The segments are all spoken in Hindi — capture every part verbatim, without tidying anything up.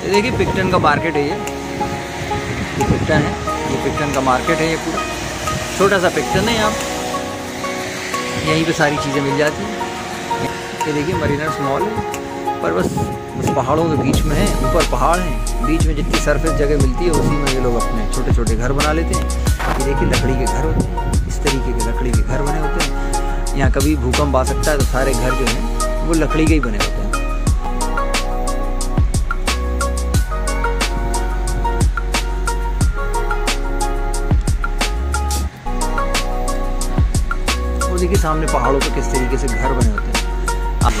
ये देखिए पिक्टन का मार्केट है, ये ये पिक्टन है, ये पिक्टन का मार्केट है, ये पूरा छोटा सा पिक्टन है। यहाँ यहीं पे सारी चीज़ें मिल जाती हैं। ये देखिए मरीनर्स मॉल है, पर बस बस पहाड़ों के बीच में है, ऊपर पहाड़ हैं, बीच में जितनी सरफेस जगह मिलती है उसी में ये लोग अपने छोटे छोटे घर बना लेते हैं। ये देखिए लकड़ी के घर होते हैं, इस तरीके के लकड़ी के घर बने होते हैं। यहाँ कभी भूकंप आ सकता है तो सारे घर जो हैं वो लकड़ी के ही बने होते हैं। वो देखिए सामने पहाड़ों पे किस तरीके से घर बने होते हैं। आप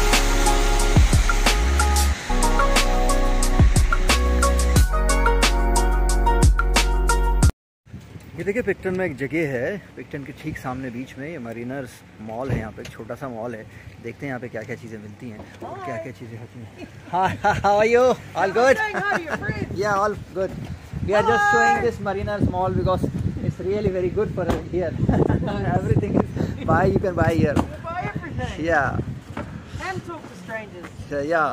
ये देखिए पिक्टन में एक जगह है, पिक्टन के ठीक सामने बीच में ये मरीनर्स मॉल है। यहाँ पे छोटा सा मॉल है, देखते हैं यहाँ पे क्या क्या चीज़ें मिलती हैं और क्या क्या चीज़ें होती हैं। Hi, how are you? All good? Yeah all good. We are just showing this Mariners Mall because it's really very good for here. Everything is buy, you can buy here. Yeah And talk to strangers. या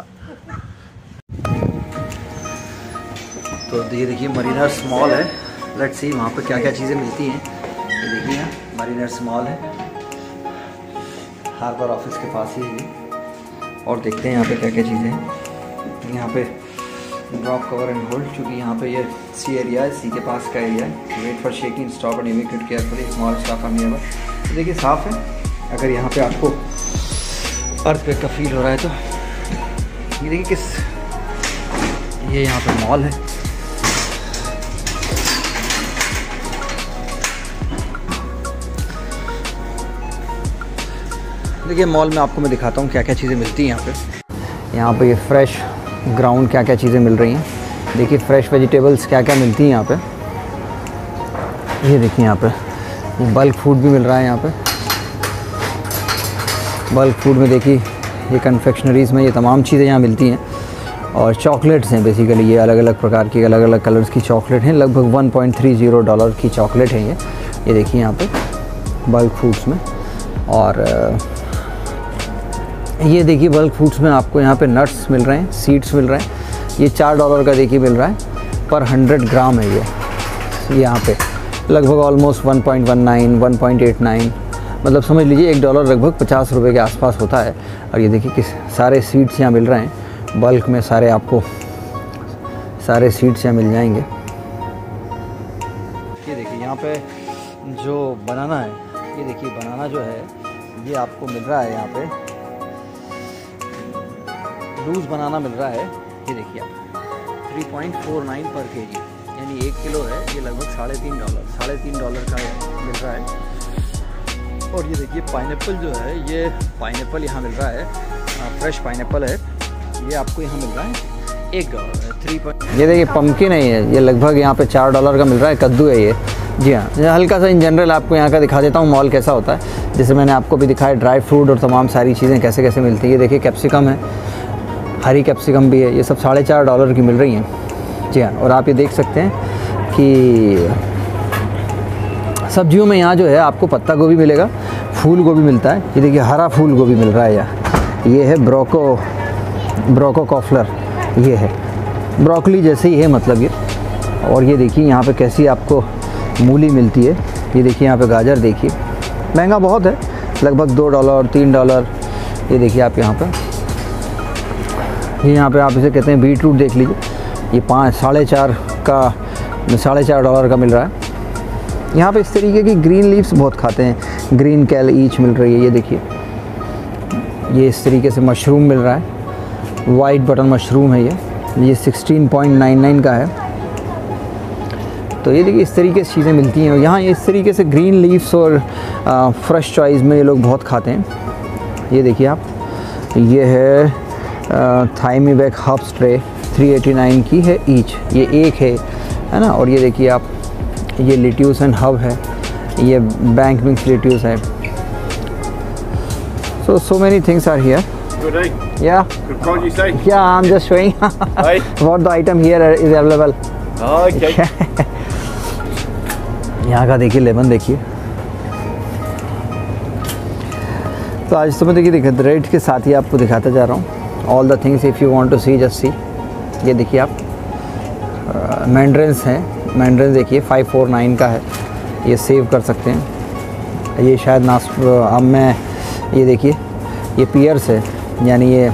तो ये देखिए मरीनर्स मॉल है। लेट्स सी वहाँ पर क्या क्या चीज़ें मिलती हैं। ये देखिए यहाँ मरीनर्स मॉल है, हार्बर ऑफिस के पास ही है। और देखते हैं यहाँ पे क्या क्या चीज़ें हैं। यहाँ पे ड्रॉप कवर एंड होल्ड, क्योंकि यहाँ पे ये सी एरिया है, सी के पास का एरिया है। Wait for shaking stop and evacuate carefully, small staff are nearby. तो देखिए साफ़ है। अगर यहाँ पे आपको अर्थक्वेक का फील हो रहा है तो ये देखिए किस, ये यहाँ पे मॉल है। देखिए मॉल में आपको मैं दिखाता हूँ क्या क्या चीज़ें मिलती हैं यहाँ पे। यहाँ पे ये फ्रेश ग्राउंड क्या क्या चीज़ें मिल रही हैं। देखिए फ्रेश वेजिटेबल्स क्या क्या मिलती हैं यहाँ पे। ये देखिए यहाँ पे बल्क फूड भी मिल रहा है। यहाँ पे बल्क फूड में देखिए ये कन्फेक्शनरीज़ में ये तमाम चीज़ें यहाँ मिलती हैं। और चॉकलेट्स हैं बेसिकली, ये अलग अलग प्रकार की अलग अलग कलर्स की चॉकलेट हैं। लगभग one point three zero dollar की चॉकलेट है ये। ये देखिए यहाँ पे बल्क फूड्स में। और ये देखिए बल्क फूड्स में आपको यहाँ पे नट्स मिल रहे हैं, सीड्स मिल रहे हैं। ये चार डॉलर का देखिए मिल रहा है पर हंड्रेड ग्राम है ये। यहाँ पे लगभग almost one point one nine, one point eight nine, मतलब समझ लीजिए एक डॉलर लगभग पचास रुपये के आसपास होता है। और ये देखिए किस सारे सीड्स यहाँ मिल रहे हैं बल्क में, सारे आपको सारे सीड्स यहाँ मिल जाएंगे। ये देखिए यहाँ पे जो बनाना है, ये देखिए बनाना जो है ये आपको मिल रहा है यहाँ पे लूज़ बनाना मिल रहा है। ये देखिए आप थ्री पॉइंट फोर नाइन पर के जी, यानी एक किलो है ये लगभग साढ़े तीन डॉलर साढ़े तीन डॉलर का मिल रहा है। और ये देखिए पाइनएप्पल जो है, ये पाइनएप्पल यहाँ मिल रहा है, फ्रेश पाइनएप्पल है, ये आपको यहाँ मिल रहा है एक डॉलर थ्री पॉइंट। ये देखिए पम्पकिन है, ये ये लगभग यहाँ पे चार डॉलर का मिल रहा है। कद्दू है ये। जी हाँ, हल्का सा इन जनरल आपको यहाँ का दिखा देता हूँ मॉल कैसा होता है। जैसे मैंने आपको भी दिखाया ड्राई फ्रूट और तमाम सारी चीज़ें कैसे कैसे मिलती है। ये देखिए कैप्सिकम है, हरी कैप्सिकम भी है, ये सब साढ़े चार डॉलर की मिल रही हैं। जी हाँ, और आप ये देख सकते हैं कि सब्जियों में यहाँ जो है आपको पत्ता गोभी मिलेगा, फूल गोभी मिलता है। ये देखिए हरा फूल गोभी मिल रहा है यहाँ। ये है ब्रोको ब्रोको कॉफलर, ये है ब्रोकली जैसे ही है मतलब ये। और ये देखिए यहाँ पे कैसी आपको मूली मिलती है। ये देखिए यहाँ पे गाजर देखिए, महंगा बहुत है, लगभग दो डॉलर तीन डॉलर। ये देखिए आप यहाँ पे, ये यहाँ पे आप इसे कहते हैं बीटरूट देख लीजिए, ये पाँच साढ़े चार का साढ़े चार डॉलर का मिल रहा है। यहाँ पे इस तरीके की ग्रीन लीव्स बहुत खाते हैं, ग्रीन कैल ईच मिल रही है। ये देखिए ये इस तरीके से मशरूम मिल रहा है, वाइट बटन मशरूम है ये ये सिक्सटीन पॉइंट नाइन नाइन का है। तो ये देखिए इस तरीके से चीज़ें मिलती हैं। यहाँ इस तरीके से ग्रीन लीव्स और फ्रेश चॉइस में ये लोग बहुत खाते हैं। ये देखिए आप, ये है thyme back herbs tray, three eighty nine की है ईच, ये एक है है ना। और ये देखिए आप, ये लिट्यूस एंड हब है, ये बैंक मिक्स लिट्यूस है। So so many things are here. Good day. Yeah. Good call you say. Yeah, I'm just showing Hey. what the item here is available. Oh, okay. यहाँ का देखिए लेमन देखिए। तो आज तो मैं देखिए देखिए रेट के साथ ही आपको दिखाता जा रहा हूँ। All the things if you want to see just see. ये देखिए आप मैंड्रेंस हैं, मैंड्रेंस देखिए फाइव फोर नाइन का है, ये सेव कर सकते हैं। ये शायद नास अब मैं ये देखिए ये पियर्स है, यानी ये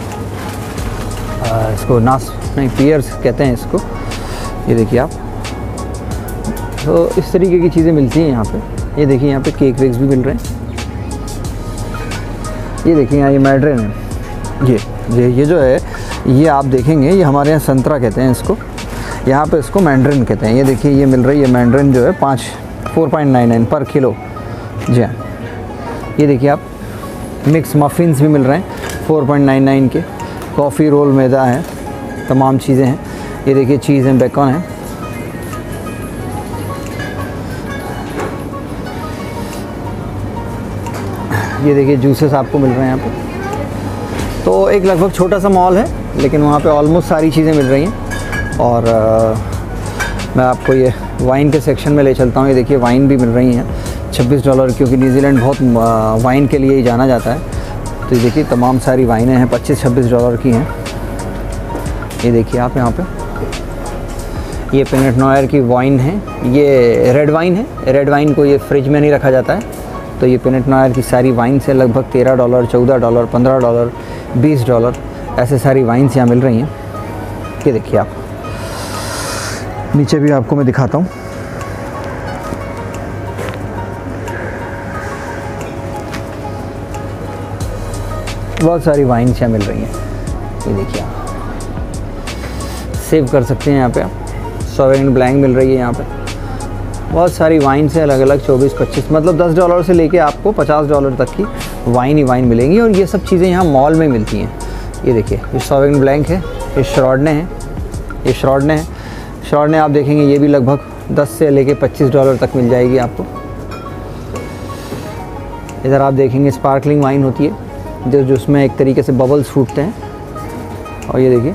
आ, इसको नास नहीं पियर्स कहते हैं इसको। ये देखिए आप, तो इस तरीके की चीज़ें मिलती हैं यहाँ पे। ये देखिए यहाँ पे केक वेक्स भी मिल रहे हैं। ये देखिए यहाँ ये मैड्रेन है, ये ये ये जो है ये आप देखेंगे ये हमारे यहाँ संतरा कहते हैं इसको, यहाँ पे इसको मैंड्रिन कहते हैं। ये देखिए ये मिल रही है मैंड्रिन जो है पाँच फोर पॉइंट नाइन नाइन पर किलो। जी हाँ, ये देखिए आप मिक्स मफ़िन्स भी मिल रहे हैं फोर पॉइंट नाइन नाइन के। कॉफ़ी रोल मैदा है, तमाम चीज़ें हैं। ये देखिए चीज़ है, बेकन है। ये देखिए जूसेस आपको मिल रहे हैं यहाँ पे। तो एक लगभग छोटा सा मॉल है, लेकिन वहाँ पे ऑलमोस्ट सारी चीज़ें मिल रही हैं। और आ, मैं आपको ये वाइन के सेक्शन में ले चलता हूँ। ये देखिए वाइन भी मिल रही हैं छब्बीस डॉलर, क्योंकि न्यूजीलैंड बहुत वाइन के लिए ही जाना जाता है। तो ये देखिए तमाम सारी वाइनें हैं, पच्चीस छब्बीस डॉलर की हैं। ये देखिए आप यहाँ पे ये पिनेट नॉयर की वाइन है, ये रेड वाइन है। रेड वाइन को ये फ्रिज में नहीं रखा जाता है। तो ये पिनेट नॉयर की सारी वाइन से लगभग तेरह डॉलर, चौदह डॉलर, पंद्रह डॉलर, बीस डॉलर ऐसे सारी वाइन्स यहाँ मिल रही हैं। ये देखिए आप, नीचे भी आपको मैं दिखाता हूँ। बहुत सारी वाइन्स यहाँ मिल रही हैं। ये देखिए आप सेव कर सकते हैं यहाँ पे आप। सॉवेरिन ब्लैंक मिल रही है यहाँ पे। बहुत सारी वाइन से अलग अलग चौबीस पच्चीस मतलब दस डॉलर से लेके आपको पचास डॉलर तक की वाइन ही वाइन मिलेंगी। और ये सब चीज़ें यहाँ मॉल में मिलती हैं। ये देखिए ये सॉवेरिन ब्लैंक है, ये श्रॉडने हैं, ये श्रॉडने हैं। श्रॉडने आप देखेंगे ये भी लगभग दस से लेके पच्चीस डॉलर तक मिल जाएगी आपको। इधर आप देखेंगे स्पार्कलिंग वाइन होती है, जो जिसमें एक तरीके से बबल्स फूटते हैं। और ये देखिए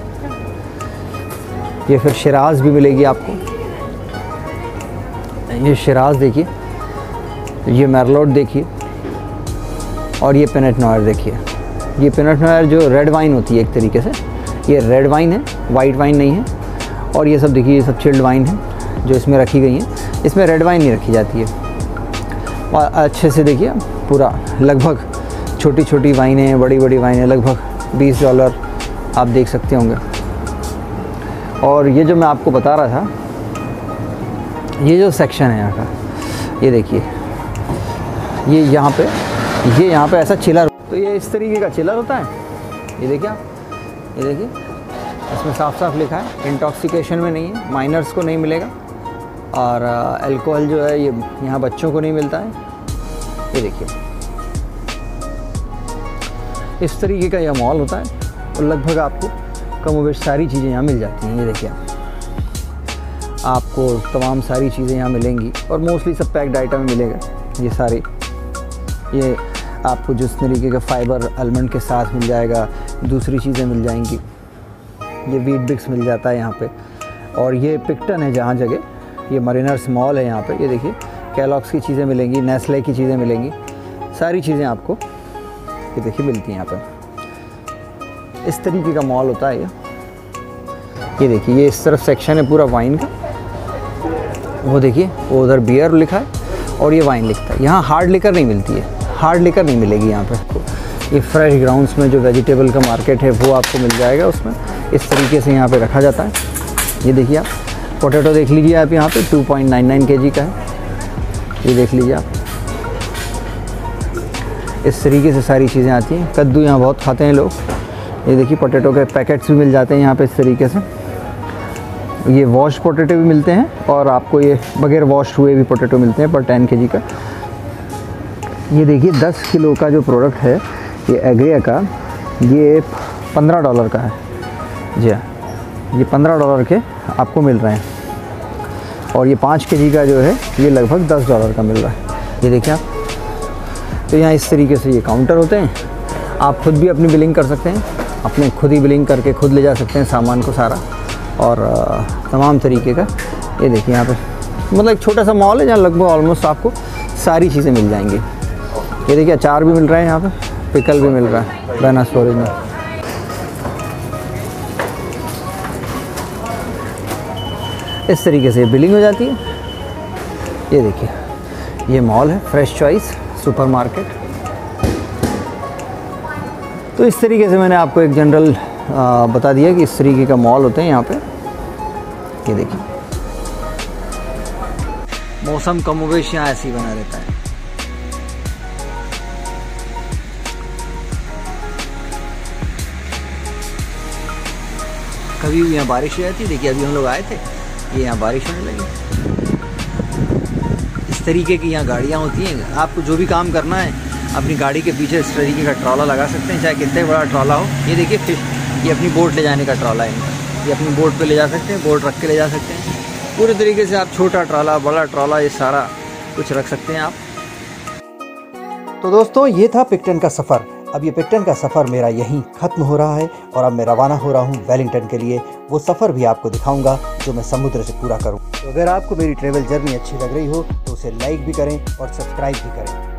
ये फिर शिराज भी मिलेगी आपको। ये शिराज देखिए, ये मैरलोट देखिए, और ये पिनेट नॉयर देखिए। ये पिनेट नॉयर जो रेड वाइन होती है एक तरीके से, ये रेड वाइन है, वाइट वाइन नहीं है। और ये सब देखिए, ये सब चिल्ड वाइन है जो इसमें रखी गई हैं। इसमें रेड वाइन नहीं रखी जाती है। और अच्छे से देखिए पूरा, लगभग छोटी छोटी वाइनें हैं, बड़ी बड़ी वाइनें, लगभग बीस डॉलर आप देख सकते होंगे। और ये जो मैं आपको बता रहा था, ये जो सेक्शन है यहाँ का, ये देखिए ये यहाँ पे ये यहाँ पे ऐसा चिलर, तो ये इस तरीके का चिलर होता है। ये देखिए आप, ये देखिए इसमें साफ साफ लिखा है इंटॉक्सिकेशन में नहीं है, माइनर्स को नहीं मिलेगा। और अल्कोहल जो है ये यहाँ बच्चों को नहीं मिलता है। ये देखिए इस तरीके का यह मॉल होता है। और लगभग आपको कम बेश सारी चीज़ें यहाँ मिल जाती हैं। ये देखिए आप, आपको तमाम सारी चीज़ें यहाँ मिलेंगी। और मोस्टली सब पैक्ड आइटम मिलेगा ये सारे। ये आपको जिस तरीके का फाइबर आलमंड के साथ मिल जाएगा, दूसरी चीज़ें मिल जाएंगी। ये वीट बिक्स मिल जाता है यहाँ पे। और ये पिक्टन है जहाँ जगह, ये मरीनर्स मॉल है यहाँ पे। ये देखिए कैलॉग्स की चीज़ें मिलेंगी, नेस्ले की चीज़ें मिलेंगी, सारी चीज़ें आपको ये देखिए मिलती हैं यहाँ पे। इस तरीके का मॉल होता है ये। ये देखिए ये इस तरफ सेक्शन है पूरा वाइन का। वो देखिए वो उधर बियर लिखा है और ये वाइन लिखता है। यहाँ हार्ड लिकर नहीं मिलती है, हार्ड लिकर नहीं मिलेगी यहाँ पे। ये फ्रेश ग्राउंड्स में जो वेजिटेबल का मार्केट है वो आपको मिल जाएगा उसमें। इस तरीके से यहाँ पे रखा जाता है। ये देखिए आप पोटैटो देख लीजिए आप, यहाँ पे two point nine nine KG का है। ये देख लीजिए आप, इस तरीके से सारी चीज़ें आती हैं। कद्दू यहाँ बहुत खाते हैं लोग। ये देखिए पोटैटो के पैकेट्स भी मिल जाते हैं यहाँ पे इस तरीके से। ये वॉश पोटैटो भी मिलते हैं और आपको ये बगैर वॉश हुए भी पोटैटो मिलते हैं पर टेन केजी का। ये देखिए दस किलो का जो प्रोडक्ट है ये एग्रिया का, ये पंद्रह डॉलर का है। जी हाँ, ये पंद्रह डॉलर के आपको मिल रहे हैं। और ये पाँच केजी का जो है ये लगभग दस डॉलर का मिल रहा है। ये देखिए आप, तो यहाँ इस तरीके से ये काउंटर होते हैं। आप खुद भी अपनी बिलिंग कर सकते हैं, अपने खुद ही बिलिंग करके खुद ले जा सकते हैं सामान को सारा। और तमाम तरीके का ये देखिए यहाँ पे, मतलब एक छोटा सा मॉल है जहाँ लगभग ऑलमोस्ट आपको सारी चीज़ें मिल जाएंगी। ये देखिए अचार भी मिल रहा है यहाँ पे, पिकल भी मिल रहा है बैना स्टोरेज में। इस तरीके से बिलिंग हो जाती है। ये देखिए, ये मॉल है फ्रेश चॉइस सुपरमार्केट। तो इस तरीके से मैंने आपको एक जनरल बता दिया कि इस तरीके का मॉल होते हैं यहाँ पे। ये देखिए, मौसम कमोबेश यहाँ ऐसे ही बना रहता है। कभी भी यहाँ बारिश हो जाती है। देखिए अभी हम लोग आए थे, ये यहाँ बारिश होने लगी। इस तरीके की यहाँ गाड़ियाँ होती हैं। आपको जो भी काम करना है अपनी गाड़ी के पीछे इस तरीके का ट्रॉला लगा सकते हैं, चाहे कितने बड़ा ट्रॉला हो। ये देखिए फिश, ये अपनी बोट ले जाने का ट्रॉला है इनका। ये अपनी बोट पे ले जा सकते हैं, बोट रख के ले जा सकते हैं। पूरे तरीके से आप छोटा ट्रॉला, बड़ा ट्रॉला, ये सारा कुछ रख सकते हैं आप। तो दोस्तों, ये था पिक्टन का सफ़र। अब ये पिक्टन का सफ़र मेरा यहीं ख़त्म हो रहा है और अब मैं रवाना हो रहा हूँ वेलिंगटन के लिए। वो सफ़र भी आपको दिखाऊंगा जो मैं समुद्र से पूरा करूँ। तो अगर आपको मेरी ट्रैवल जर्नी अच्छी लग रही हो तो उसे लाइक भी करें और सब्सक्राइब भी करें।